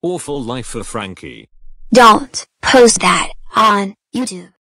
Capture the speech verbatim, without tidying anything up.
Awful life for Frankie. Don't post that on YouTube.